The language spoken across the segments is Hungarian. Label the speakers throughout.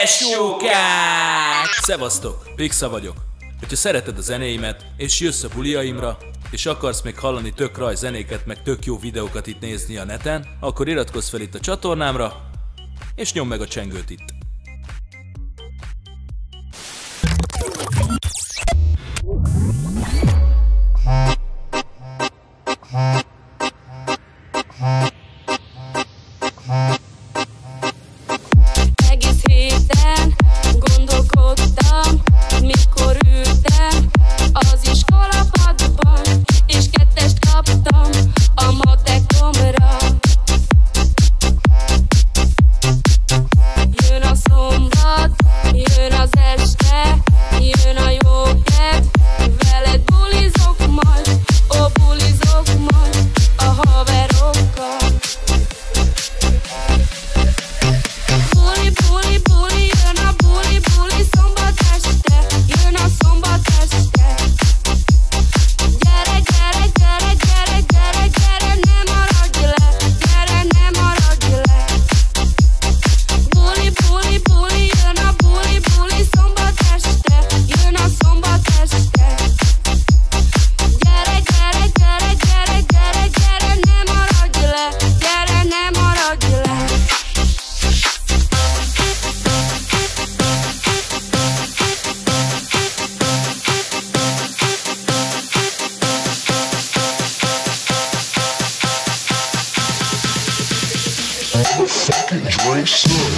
Speaker 1: Tesókák! Szevasztok, Pixa vagyok. Hogyha szereted a zenéimet, és jössz a buliaimra, és akarsz még hallani tök raj zenéket, meg tök jó videókat itt nézni a neten, akkor iratkozz fel itt a csatornámra, és nyomd meg a csengőt itt.
Speaker 2: Egész héten gondolkodtam, mikor ültem az iskolapadban, és kettest kaptam a matekomra. Jön a szombat, jön az este, jön a jó kedv, veled bulizok majd, ó bulizok majd a haverokkal. Buli, buli, jön a buli, szombat este, jön a szombat este. Gyere, gyere, gyere, gyere, gyere, gyere, ne maradj le, gyere, ne maradj le. Buli, jön a buli, szombat este, jön a szombat este. Gyere, gyere, gyere, gyere, gyere, gyere, ne maradj le, gyere, ne maradj le.
Speaker 3: Fucking Dre Son.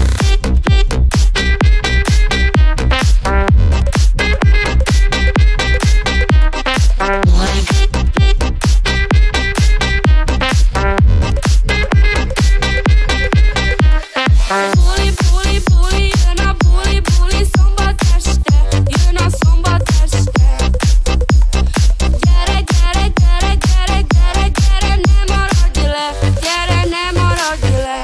Speaker 2: Buli, jön a buli, szombat este, jön a szombat este. Gyere, gyere, gyere, gyere, gyere, gyere, ne maradj le, gyere, ne maradj le.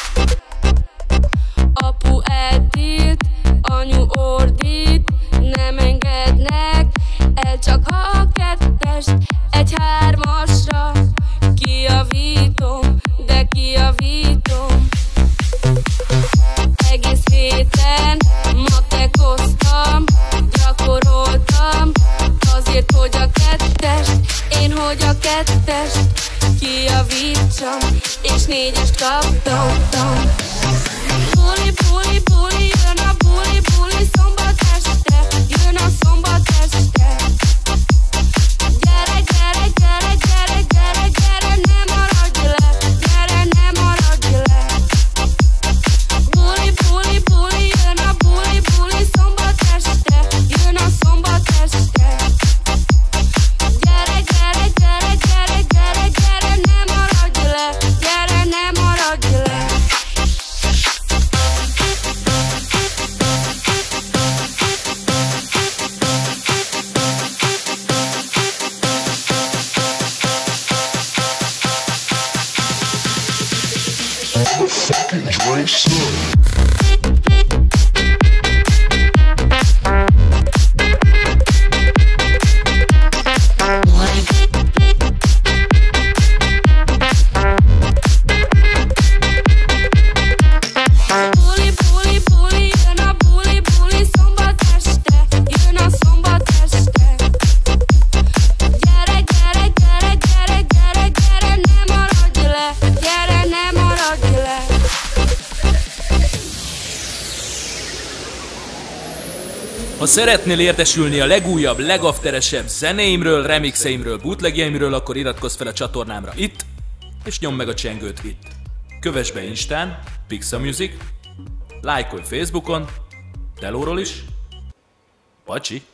Speaker 2: Apu eltilt, anyu ordít, nem engednek el, csak ha a kettest egy hármasra kijavítom, de kijavítom. Egész héten matekoztam, gyakoroltam, azért, hogy a kettest, én hogy a kettest kijavítsam, és négyest kaptam. Buli, jön a buli, szombat este, jön a szombat este. Gyere, gyere, gyere, gyere, gyere, gyere, ne maradj le, gyere, ne maradj le. Buli, jön a buli, szombat este, jön a szombat este. Gyere, gyere, gyere, gyere, gyere, gyere, ne maradj le, gyere, ne maradj le.
Speaker 3: Fucking Dre Son.
Speaker 2: Buli, jön a buli, szombat este, jön a szombat este. Gyere, gyere, gyere, gyere, gyere, gyere, ne maradj le, gyere, ne maradj le.
Speaker 1: Ha szeretnél értesülni a legújabb, legafteresebb zenéimről, remixeimről, bootlegjeimről, akkor iratkozz fel a csatornámra itt, és nyomd meg a csengőt itt. Kövess be Instán, Pixa Music, lájkolj Facebookon, Telóról is. Pacsi!